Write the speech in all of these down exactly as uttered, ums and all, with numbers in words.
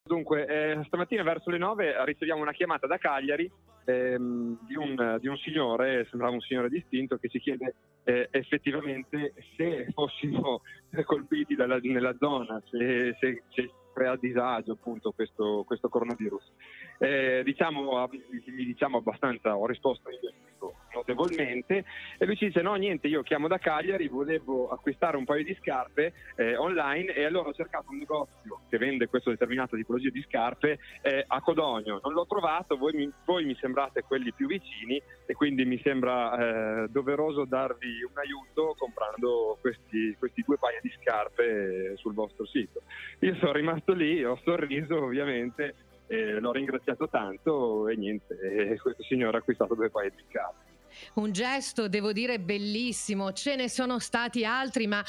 Dunque, eh, stamattina verso le nove riceviamo una chiamata da Cagliari ehm, di, un, di un signore, sembrava un signore distinto, che ci chiede eh, effettivamente se fossimo colpiti dalla, nella zona, se, se, se crea disagio appunto questo, questo coronavirus. Eh, diciamo, diciamo abbastanza, ho risposto io notevolmente, e lui ci dice: no, niente, io chiamo da Cagliari, volevo acquistare un paio di scarpe eh, online, e allora ho cercato un negozio che vende questa determinata tipologia di scarpe eh, a Codogno, non l'ho trovato, voi mi, voi mi sembrate quelli più vicini e quindi mi sembra eh, doveroso darvi un aiuto comprando questi, questi due paia di scarpe sul vostro sito. Io sono rimasto lì, ho sorriso ovviamente, eh, l'ho ringraziato tanto e niente, e questo signore ha acquistato due paia di scarpe. Un gesto, devo dire, bellissimo. Ce ne sono stati altri, ma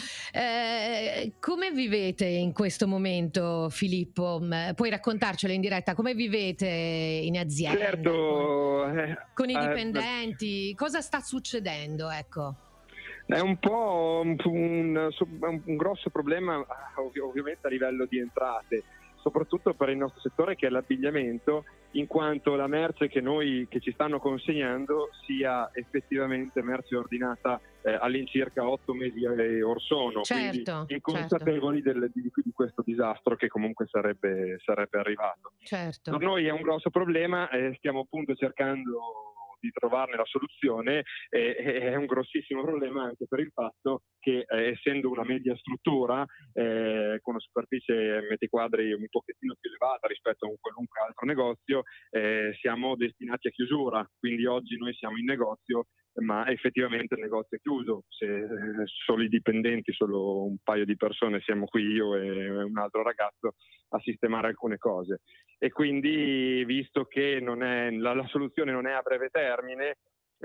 eh, come vivete in questo momento, Filippo? M- Puoi raccontarcelo in diretta? Come vivete in azienda con, Certo, eh, con i eh, dipendenti? Cosa sta succedendo? Ecco. è un po' un, un, un grosso problema ovvi- ovviamente a livello di entrate, soprattutto per il nostro settore che è l'abbigliamento, in quanto la merce che noi che ci stanno consegnando sia effettivamente merce ordinata eh, all'incirca otto mesi or sono, quindi Certo, certo, inconsapevoli del, di, di questo disastro che comunque sarebbe, sarebbe arrivato. Per certo. noi è un grosso problema, eh, stiamo appunto cercando di trovarne la soluzione, e è un grossissimo problema anche per il fatto che eh, essendo una media struttura eh, con una superficie metri quadri un pochettino più elevata rispetto a un qualunque altro negozio, eh, siamo destinati a chiusura, quindi oggi noi siamo in negozio ma effettivamente il negozio è chiuso, se eh, solo i dipendenti, solo un paio di persone, siamo qui io e un altro ragazzo a sistemare alcune cose, e quindi visto che non è, la, la soluzione non è a breve termine,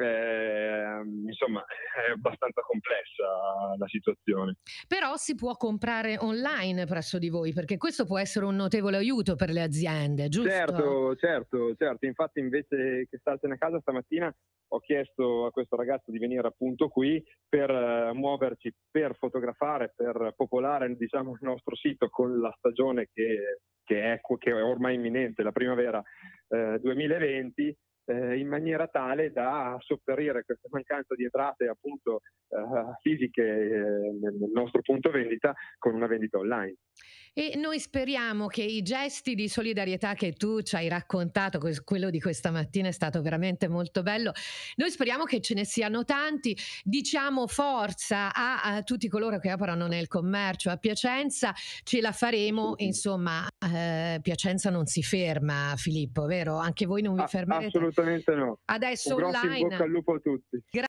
eh, insomma è abbastanza complessa la situazione. Però si può comprare online presso di voi, perché questo può essere un notevole aiuto per le aziende, giusto? Certo, certo, certo, infatti invece che startene a casa stamattina ho chiesto a questo ragazzo di venire appunto qui per uh, muoverci, per fotografare, per popolare, diciamo, il nostro sito con la stagione che, che, è, che è ormai imminente, la primavera eh, duemilaventi, eh, in maniera tale da sopperire questa mancanza di entrate appunto eh, fisiche eh, nel nostro punto vendita con una vendita online. E noi speriamo che i gesti di solidarietà che tu ci hai raccontato, que- quello di questa mattina è stato veramente molto bello, noi speriamo che ce ne siano tanti, diciamo forza a, a tutti coloro che operano nel commercio a Piacenza, ce la faremo, insomma, eh, Piacenza non si ferma, Filippo, vero? Anche voi non vi Ah, fermerete. assolutamente no. Un Adesso grosso in bocca online. al lupo a tutti.